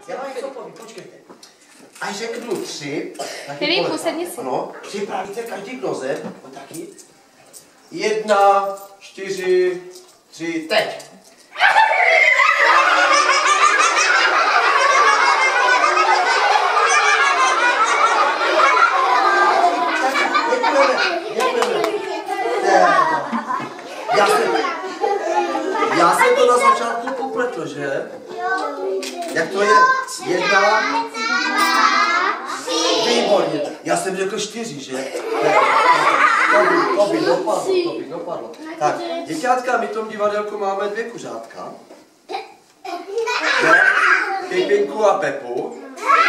Já vám něco povím, počkejte. Až řeknu 3, taky Filipku, sedni si. Ano, připravíte každý k noze, taky. 1, 4, 3, teď. Já jsem to na začátku popletl, že? Jak to je? 1, výborně. Já jsem řekl 4, že? To by dopadlo. Tak, děťátka, my v tom divadelku máme 2 kuřátka. Ne? Pipinku a Pepu.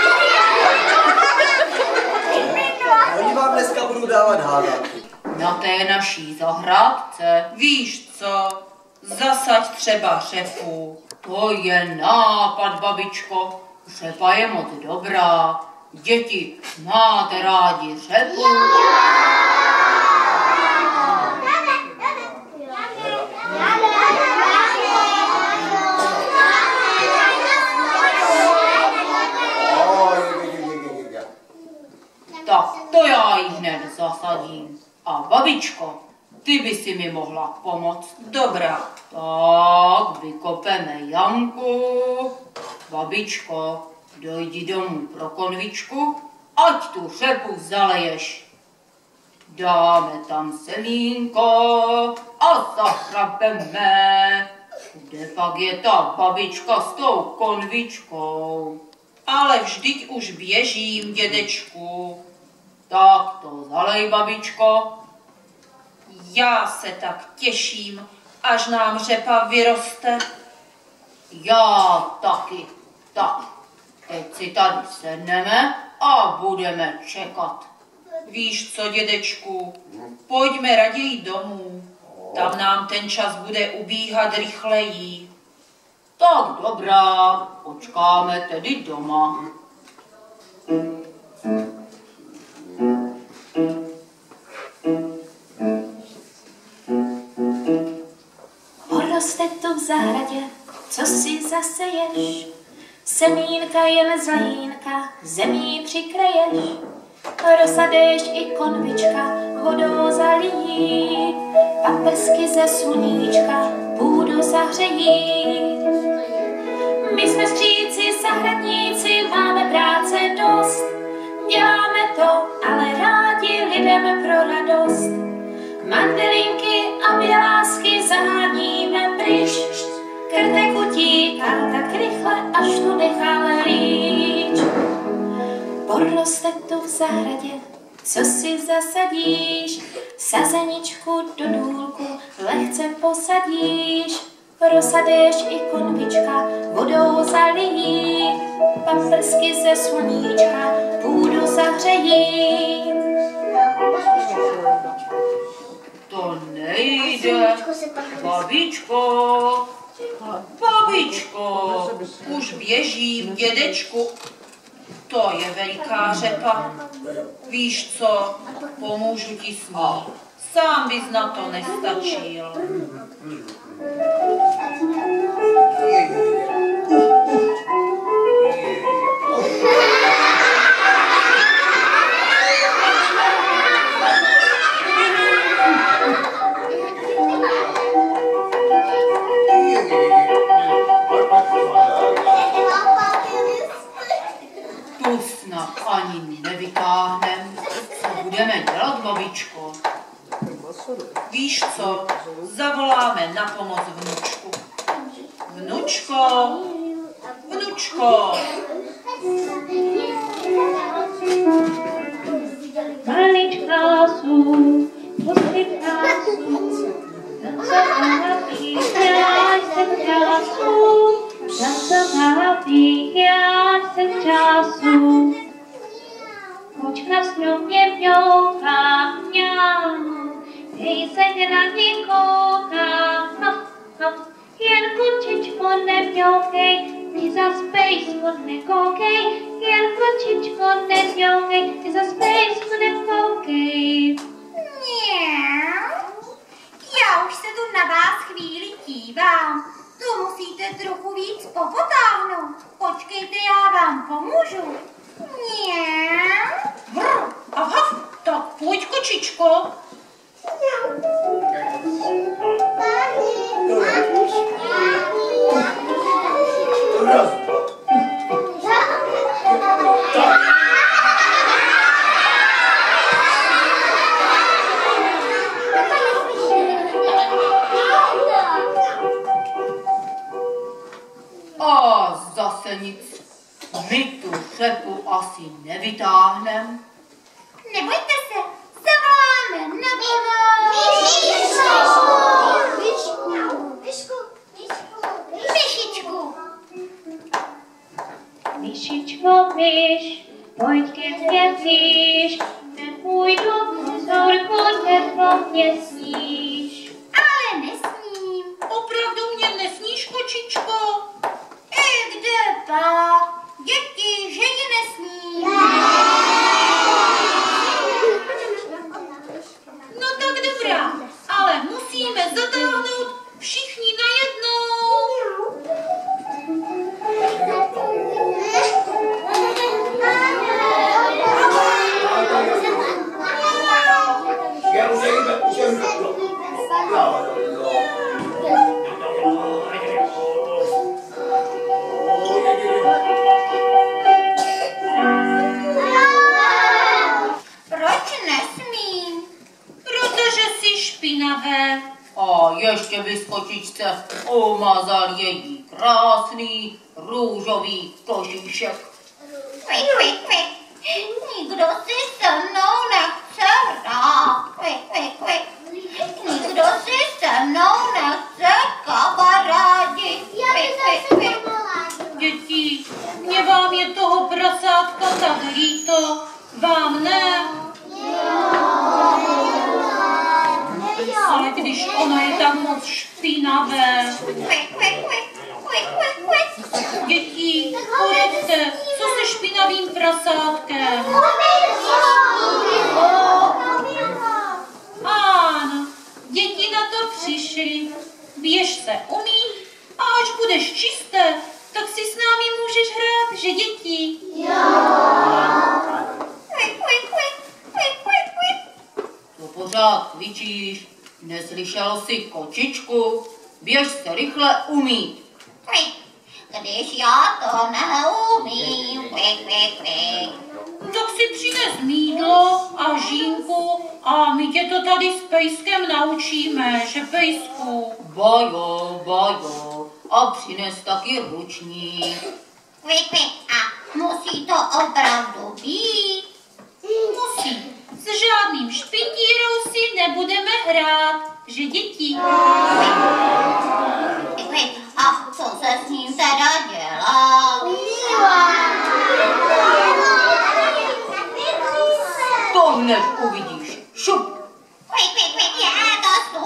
A oni vám dneska budou dávat hádanky. Na té naší zahrádce, víš co, zasaď třeba řepu. To je nápad, babičko. Řepa je moc dobrá. Děti, máte rádi řepu? Tak to já ji hned zasadím. A babičko, ty by si mi mohla pomoct. Dobrá, tak vykopeme jamku. Babičko, dojdi domů pro konvičku, ať tu řepu zaleješ. Dáme tam semínko a zahrabeme. Kde pak je ta babička s tou konvičkou? Ale vždyť už běžím, dědečku. Tak to zalej, babičko. Já se tak těším, až nám řepa vyroste. Já taky. Tak, teď si tady sedneme a budeme čekat. Víš co, dědečku, pojďme raději domů. Tam nám ten čas bude ubíhat rychleji. Tak dobrá, počkáme tedy doma. Poroste tu v zahradě, co si zaseješ? Semínka jen zlínka, zemí přikreješ. Rozsadeš i konvička, vodou zalijí. Paprsky ze sluníčka, půdu zahřejí. My jsme skříci, zahradníci, máme práce dost. Děláme to, ale rádi lidem pro radost. Mandelinky a bělásky zaháníme pryč. Krtek utíká tak rychle, až tu necháme líč. Poroste tu v zahradě, co si zasadíš? Sazeničku do důlku lehce posadíš. Rozsadeš i konvička, vodou zalijí. Paprsky ze sluníčka, půdu zahřejí. To nejde, babičko. Babičko, už běžím, dědečku. To je veliká řepa. Víš co, pomůžu ti s ní. Sám bys na to nestačil. Tu snad ani nevytáhnem. Co budeme dělat, babičko? Víš co, zavoláme na pomoc vnučku. Vnučko, vnučko. Maličkásu, poskytkásu, já jsem času, já jsem času. Kočka stromě mňouká, mňau, hej se na ní kouká, jen kočičko nemňoukej, ty zas pejsko nekoukej, jen kočičko nemňoukej, ty zas pejsko nekoukej. Já už se tu na vás chvíli dívám. To musíte trochu víc popotáhnout. Počkejte, já pomůžu. Mňau. Brr, a hav, tak pojď, kočičko. A zase nic. My tu řepu asi nevytáhneme. Nebojte se, zavoláme na pomoc. Myšičku. Myšičko, myš, pojď ke mně blíž, nepůjdu vzorku, teplo mě sníš. Ale nesmím. Opravdu mě nesníš, kočičko? Kde pak? Děti, že ji nesmím. No tak dobrá, ale musíme zatáhnout všichni najednou. Proč nesmím? Protože jsi špinavé. A ještě bys kočičce umazal její krásný růžový kožíšek. Kvik. Nikdo si se mnou nechce hrát. Kvik. Nikdo si se mnou nechce kamarádi. Kvik. Děti, mě vám je toho prasátka tak líto, vám ne? Ale když ono je tak moc špinavé. Děti, poraďte, co se špinavým prasátkem? Ano, děti na to přišly. Běž se umýt a až budeš čisté, tak si s námi můžeš hrát, že děti? To pořád cvičíš, neslyšel jsi kočičku? Běž se rychle umýt. Když já to neumím. Tak si přines mýdlo a žínku a my tě to tady s Pejskem naučíme, že Pejsku? Bajo, a přines taky ručník. A musí to opravdu být? Musí. S žádným špindírou si nebudeme hrát, že děti? A co se s ním teda dělá? To hned uvidíš. Šup. To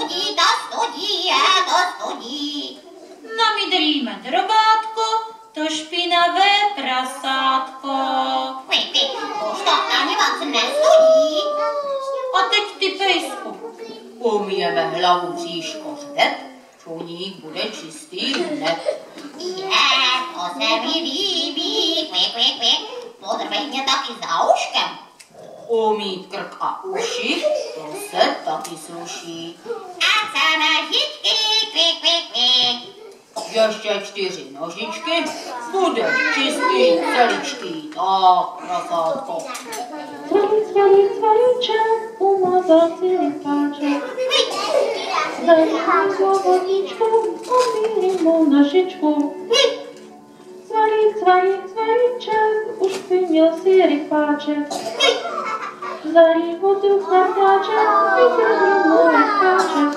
studí. Namydlíme drobátko, to špinavé prasátko. Už to ani moc nestudí. A teď ty, Pejsku. Umyjeme hlavu, bříško, hřbet, čuník bude čistý hned. To se mi líbí. Podrvej mě taky za uškem. Umýt krk a uši, to se taky sluší. A co nožičky, Ještě 4 nožičky, budeš čistý celičký, tak, prasátko. Cvalíček, umazal si lipáček. Zalíbil ho vodíčku, umýli mu nožičku. Cvalíček, ušpinil si rypáček. Zalí vodu chladáček, vyzradil mu rypáček.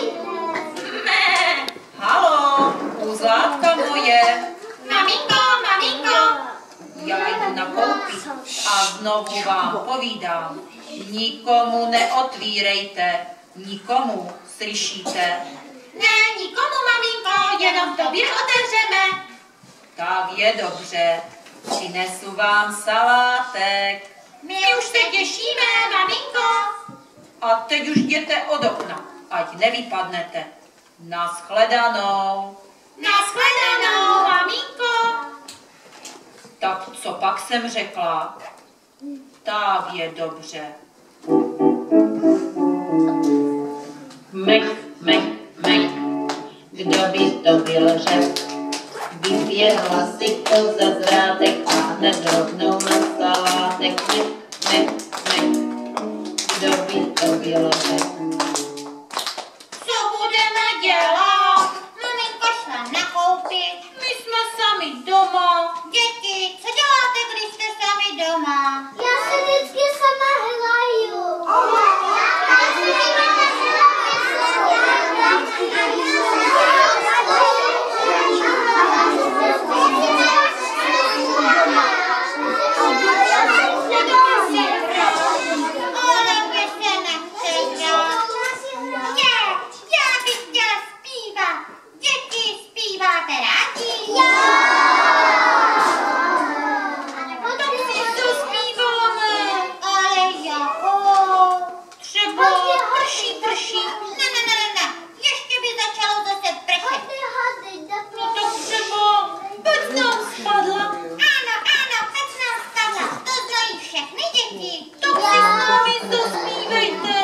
Halo, uzlátka moje, Maminko. já jdu nakoupit a znovu vám povídám, nikomu neotvírejte, nikomu, slyšíte? Ne, nikomu, maminko, jenom tobě otevřeme. Tak je dobře, přinesu vám salátek. My už se těšíme, maminko. A teď už jděte od okna, ať nevypadnete. Naschledanou. Naschledanou, maminko. Tak co pak jsem řekla? Tak je dobře. Mek, mek, mek, kdo by to byl řek? Vyběhla si koza z vrátek a hned rovnou na salátek. Mek, mek, mek, kdo by to byl řek? Co budeme dělat? Maminka šla nakoupit. My jsme sami doma. Děti, co děláte, když jste sami doma? Já se vždycky sama hlaju. Ale vy se nechce hrát. Já bych chtěla zpívat. Děti, zpíváte rádi? Tak si to zpíváme. Ale jako? Třeba prší. Ne. Ještě by začalo zase pršet. No tak třeba pec nám spadla. Ano, pec nám spadla. To znají všechny děti. Tak si s námi zaspívejte.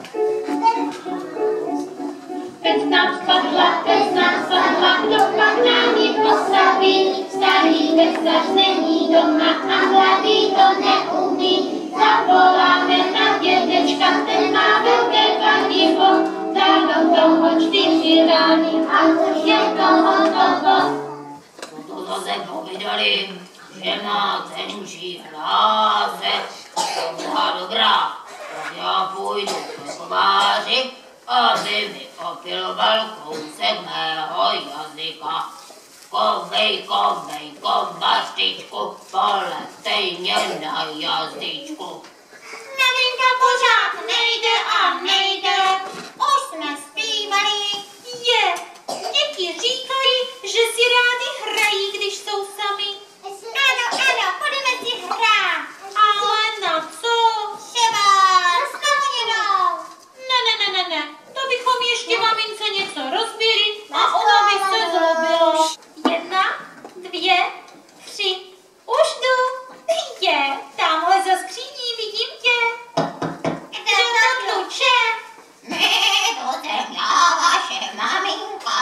Pec nám spadla, kdo pak nám ji postaví? Starý pecař není doma a mladý to neumí. Zavoláme na dědečka, ten má velké kladivo. Dá do toho 4 rány a už je to hotovo. Co to zase povídali, že má tenčí hlásek? Dobrá, dobrá, tak já půjdu k kováři, aby mi opiloval kousek mého jazyka. Kovej, kovaštičku, poletej mě na jazyčku. Maminka pořád nejde. Už jsme zpívali. Děti říkají, že si rádi hrají, když jsou sami. Ano, budeme si hrát. Ale na co? Třeba s novinou. Ne, to bychom ještě mamince něco rozbili a ona by se zlobila. 1, 2, 3, už jdu. Tamhle za skříní vidím tě. Kdo to tluče? To jsem já, vaše maminka.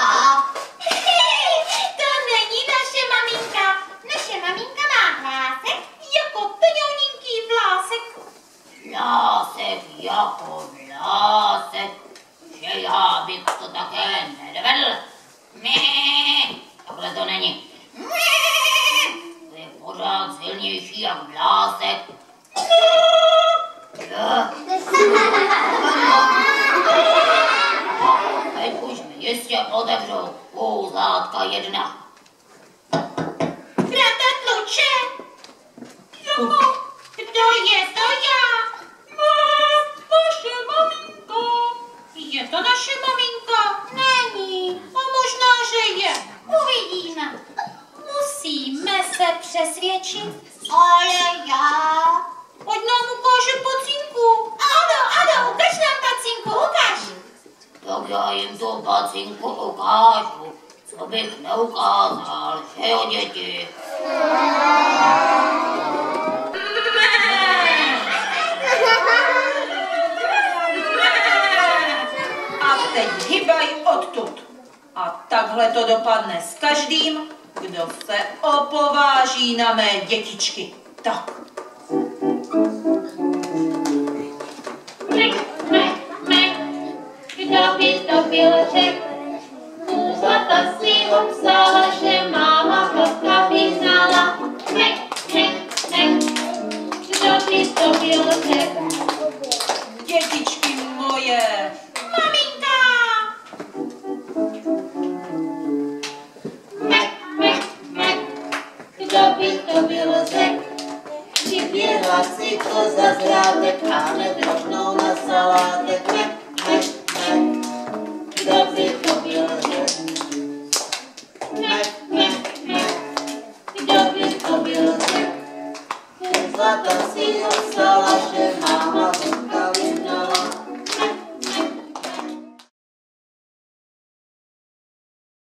To není naše maminka. Naše maminka má hlásek Jako peňounínký vlásek. Hlásek jako hlásek, že já bych to také nedovedl. Takhle to není. To je pořád silnější jak hlásek. Teď už mi jistě otevřou kouzlátka 1. Brata tluče. Kdo je to já? Naše maminka. Je to naše maminka? Není. A možná, že je. Uvidíme. Musíme se přesvědčit. Ale já... Ať nám ukáže pacinku. Ano, ukaž nám pacinku, ukaž. Tak já jim tu pacinku ukážu, co bych neukázal, že jo, děti? A teď hybaj odtud. A takhle to dopadne s každým, kdo se opováží na mé dětičky. Tak. Mek, kdo by to byl řek? Zlata si obsala, že máma vlka vyznala. Mek, kdo by to byl řek? Dětičky moje. Maminka. Mek, kdo by to byl řek? Vyběhla si koza z vrátek a hned rovnou na salátek. Mek, kdo by to byl řek? Kdo by to byl řek? Zlata si obsala, že máma